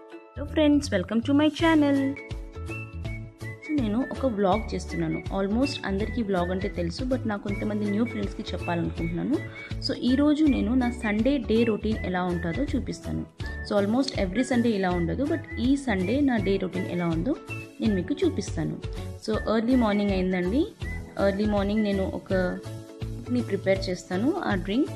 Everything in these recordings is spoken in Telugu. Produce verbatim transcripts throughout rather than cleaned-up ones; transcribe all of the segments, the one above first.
Hello friends, welcome to my channel. నేను ఒక వ్లాగ్ చేస్తున్నాను. ఆల్మోస్ట్ అందరికీ వ్లాగ్ అంటే తెలుసు, బట్ నాకు కొంతమంది న్యూ ఫ్రెండ్స్కి చెప్పాలనుకుంటున్నాను. సో ఈరోజు నేను నా సండే డే రొటీన్ ఎలా ఉంటుందో చూపిస్తాను. సో ఆల్మోస్ట్ ఎవ్రీ సండే ఇలా ఉండదు, బట్ ఈ సండే నా డే రొటీన్ ఎలా ఉందో నేను మీకు చూపిస్తాను. సో ఎర్లీ మార్నింగ్ అయిందండి. ఎర్లీ మార్నింగ్ నేను ఒక ని ప్రిపేర్ చేస్తాను. ఆ డ్రింక్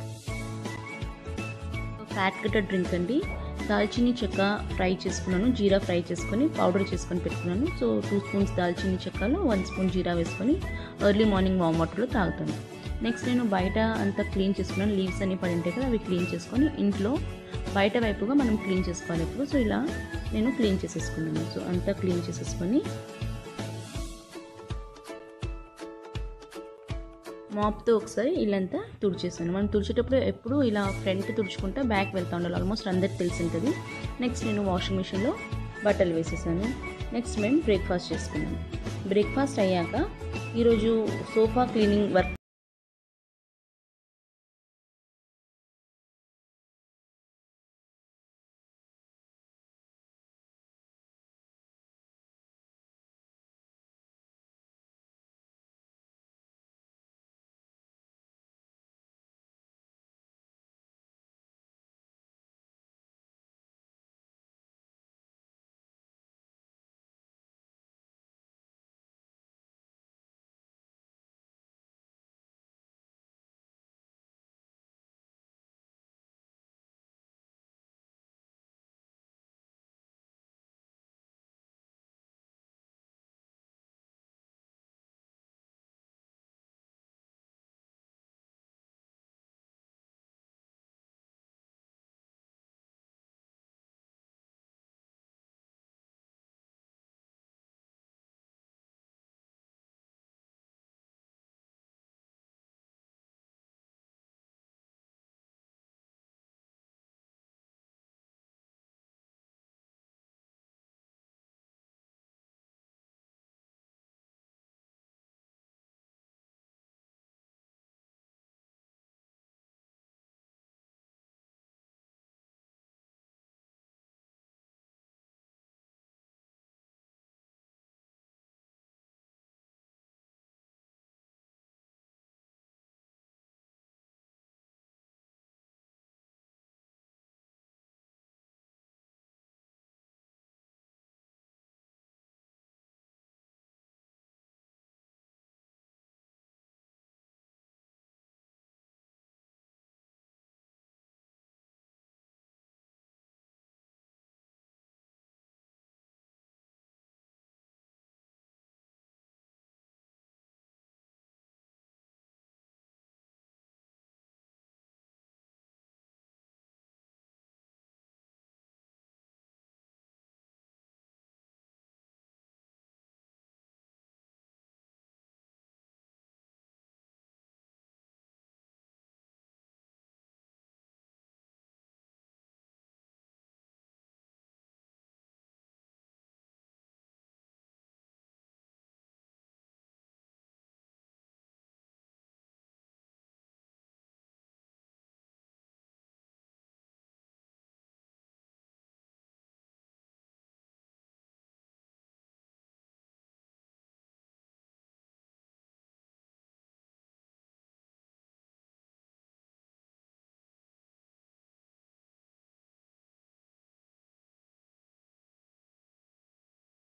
ఫ్యాట్ కట్టర్ డ్రింక్ అండి. దాల్చిని చెక్క ఫ్రై చేసుకున్నాను, జీరా ఫ్రై చేసుకొని పౌడర్ చేసుకొని పెట్టుకున్నాను. సో టూ స్పూన్స్ దాల్చిని చెక్కలో వన్ స్పూన్ జీరా వేసుకొని ఎర్లీ మార్నింగ్ వామ్ వాటర్లో తాగుతాను. నెక్స్ట్ నేను బయట అంతా క్లీన్ చేసుకున్నాను. లీవ్స్ అన్ని పడి ఉంటాయి కదా, అవి క్లీన్ చేసుకొని ఇంట్లో బయట వైపుగా మనం క్లీన్ చేసుకోవాలి ఇప్పుడు. సో ఇలా నేను క్లీన్ చేసేసుకున్నాను. సో అంతా క్లీన్ చేసేసుకొని మాప్తో ఒకసారి ఇల్లంతా తుడిచేసాను. మనం తుడిచేటప్పుడు ఎప్పుడు ఇలా ఫ్రంట్ తుడుచుకుంటా బ్యాక్ వెళ్తూ ఉండాలి. ఆల్మోస్ట్ అందరికి తెలిసి ఉంటుంది. నెక్స్ట్ నేను వాషింగ్ మిషన్లో బట్టలు వేసేసాను. నెక్స్ట్ మేము బ్రేక్ఫాస్ట్ చేసుకున్నాము. బ్రేక్ఫాస్ట్ అయ్యాక ఈరోజు సోఫా క్లీనింగ్ వర్క్